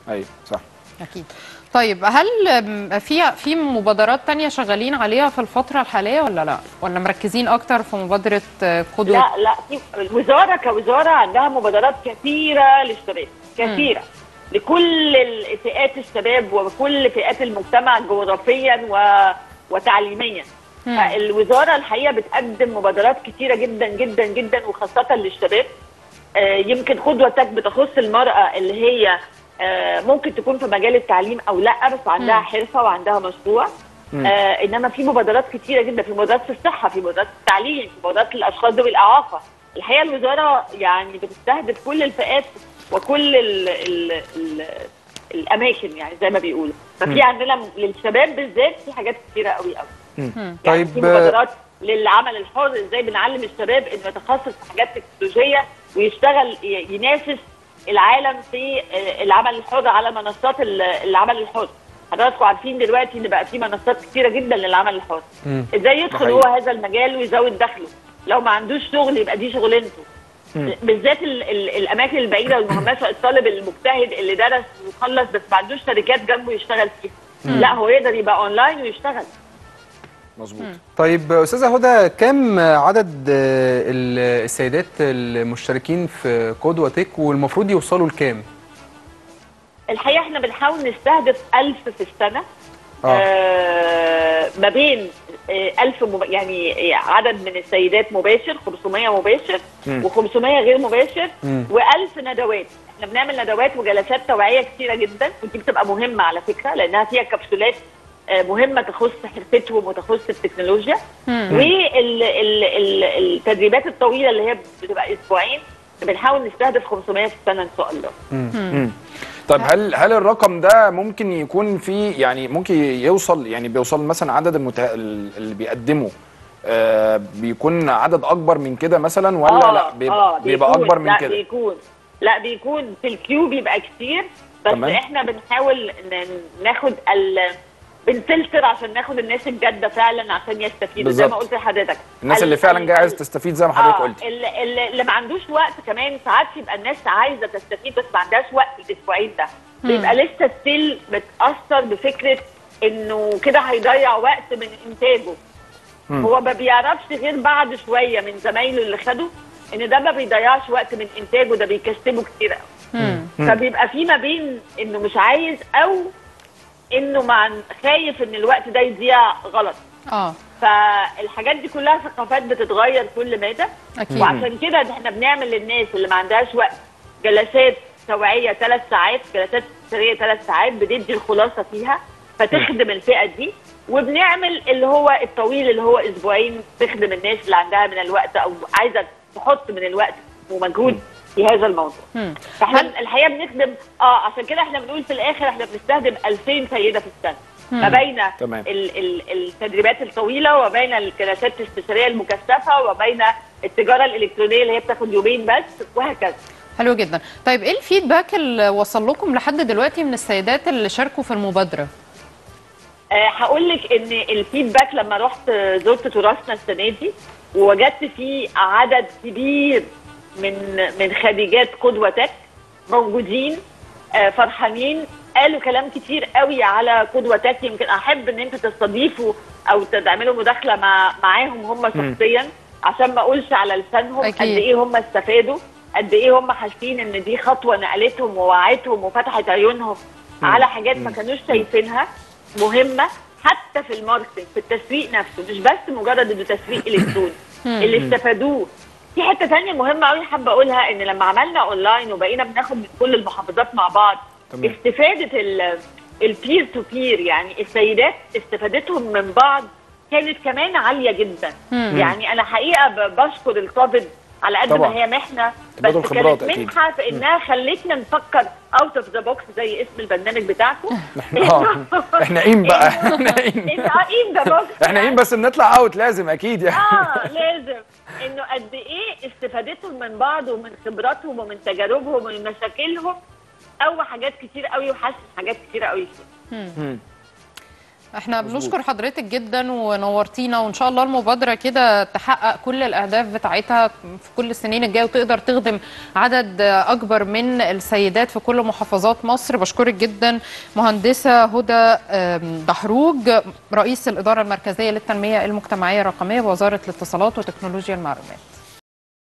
ايوه صح اكيد. طيب هل في مبادرات تانية شغالين عليها في الفترة الحالية ولا لا؟ ولا مركزين أكتر في مبادرة قدوة؟ لا في الوزارة كوزارة عندها مبادرات كثيرة للشباب، كثيرة لكل فئات الشباب وكل فئات المجتمع جغرافيا وتعليميا. فالوزارة الحقيقة بتقدم مبادرات كثيرة جدا جدا جدا وخاصة للشباب. يمكن قدوة تك بتخص المرأة اللي هي ممكن تكون في مجال التعليم او لا، بس عندها حرفه وعندها مشروع. انما في مبادرات كتيره جدا، في مبادرات في الصحه، في مبادرات في التعليم، في مبادرات للاشخاص ذوي الاعاقه. الحقيقه الوزاره يعني بتستهدف كل الفئات وكل الاماكن، يعني زي ما بيقولوا. ففي عندنا للشباب بالذات في حاجات كتيره قوي قوي. يعني طيب في مبادرات للعمل الحر، ازاي بنعلم الشباب انه يتخصص في حاجات تكنولوجيه ويشتغل ينافس العالم في العمل الحر على منصات العمل الحر. حضراتكم عارفين دلوقتي ان بقى في منصات كتيره جدا للعمل الحر. ازاي يدخل هو هذا المجال ويزود دخله؟ لو ما عندوش شغل يبقى دي شغلانته. بالذات الاماكن البعيده والمهمشه، الطالب المجتهد اللي درس وخلص بس ما عندوش شركات جنبه يشتغل فيها، لا هو يقدر يبقى اونلاين ويشتغل. مظبوط. طيب استاذه هدى، كم عدد السيدات المشتركين في قدوة تك والمفروض يوصلوا لكام؟ الحقيقه احنا بنحاول نستهدف 1000 في السنه. ما بين 1000 يعني عدد من السيدات مباشر، 500 مباشر و500 غير مباشر، و1000 ندوات. احنا بنعمل ندوات وجلسات توعيه كثيره جدا، ودي بتبقى مهمه على فكره لانها فيها كبسولات مهمه تخص حرفتهم وتخص التكنولوجيا. والتدريبات الطويله اللي هي بتبقى اسبوعين بنحاول نستهدف 500 في السنه ان شاء الله. طيب هل الرقم ده ممكن يكون فيه، يعني ممكن يوصل، يعني بيوصل مثلا عدد اللي بيقدموا بيكون عدد اكبر من كده مثلا، ولا لا بيبقى اكبر من كده؟ بيكون في الكيو بيبقى كتير، بس تمام. احنا بنحاول ناخد بنفلتر عشان ناخد الناس الجاده فعلا عشان يستفيدوا زي ما قلت لحضرتك. الناس اللي فعلا جايه عايزه تستفيد زي ما حضرتك قلت. اللي ما عندوش وقت كمان، ساعات يبقى الناس عايزه تستفيد بس ما عندهاش وقت الاسبوعين ده، بيبقى لسه ستيل بتاثر بفكره انه كده هيضيع وقت من انتاجه. هو ما بيعرفش غير بعد شويه من زمايله اللي خدوا ان ده ما بيضيعش وقت من انتاجه، ده بيكسبه كتير قوي. فبيبقى في ما بين انه مش عايز او انه خايف ان الوقت ده يضيع غلط. فالحاجات دي كلها ثقافات بتتغير كل مدى. وعشان كده احنا بنعمل للناس اللي ما عندهاش وقت جلسات توعيه 3 ساعات، جلسات استشاريه 3 ساعات بندي الخلاصه فيها فتخدم الفئه دي، وبنعمل اللي هو الطويل اللي هو اسبوعين تخدم الناس اللي عندها من الوقت او عايزه تحط من الوقت ومجهود في هذا الموضوع. فاحنا الحقيقه بنخدم عشان كده احنا بنقول في الاخر احنا بنستخدم 2000 سيده في السنه، ما بين التدريبات الطويله وبين الجلسات الاستشاريه المكثفه وبين التجاره الالكترونيه اللي هي بتاخد يومين بس وهكذا. حلو جدا. طيب ايه الفيدباك اللي وصل لكم لحد دلوقتي من السيدات اللي شاركوا في المبادره؟ هقول لك ان الفيدباك لما رحت زرت تراثنا السنه دي ووجدت فيه عدد كبير من خريجات قدوة تك موجودين فرحانين، قالوا كلام كتير قوي على قدوة تك. يمكن احب ان انتوا تستضيفوا او تعملوا مداخله معاهم هم شخصيا عشان ما اقولش على لسانهم قد ايه هم استفادوا، قد ايه هم حاسين ان دي خطوه نقلتهم ووعتهم وفتحت عيونهم على حاجات ما كانوش شايفينها مهمه، حتى في الماركتنج، في التسويق نفسه، مش بس مجرد انه تسويق الكتروني. اللي استفادوه في حته ثانيه مهمه قوي حابه اقولها، ان لما عملنا اونلاين وبقينا بناخد من كل المحافظات مع بعض، استفاده البير تو بير، يعني السيدات استفادتهم من بعض كانت كمان عاليه جدا. يعني انا حقيقه بشكر الكوفيد على قد ما هي محنه، بس كانت منحه في انها خلتنا نفكر اوت اوف ذا بوكس زي اسم البرنامج بتاعكم. احنا قيم بقى، احنا قيم ذا بوكس، احنا قيم بس بنطلع اوت لازم اكيد يعني. لازم انه قد ايه استفادتهم من بعض ومن خبراتهم ومن تجاربهم ومن مشاكلهم، او حاجات كتير قوي وحاسس حاجات كتير قوي فيها. احنا بنشكر حضرتك جدا ونورتينا، وان شاء الله المبادره كده تحقق كل الاهداف بتاعتها في كل السنين الجايه وتقدر تخدم عدد اكبر من السيدات في كل محافظات مصر. بشكرك جدا مهندسه هدى دحروج، رئيس الاداره المركزيه للتنميه المجتمعيه الرقميه بوزاره الاتصالات وتكنولوجيا المعلومات.